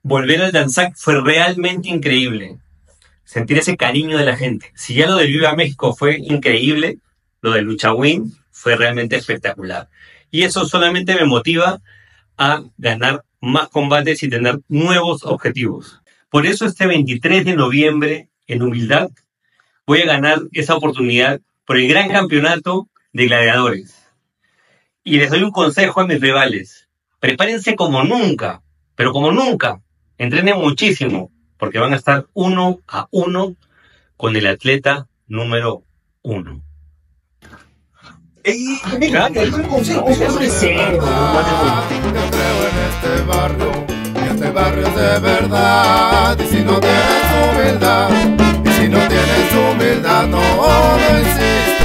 Volver al Danzac fue realmente increíble. Sentir ese cariño de la gente. Si ya lo del Viva México fue increíble, lo del Luchawin fue realmente espectacular. Y eso solamente me motiva a ganar más combates y tener nuevos objetivos. Por eso este 23 de noviembre, en humildad, voy a ganar esa oportunidad por el gran campeonato de gladiadores. Y les doy un consejo a mis rivales. Prepárense como nunca, pero como nunca. Entrenen muchísimo, porque van a estar 1-1 con el atleta número 1. ¡Ey! ¡Claro! ¡Es un consejo! ¡Es un Yo creo en este barrio, y este barrio es de verdad. Y si no tienes humildad, no existe.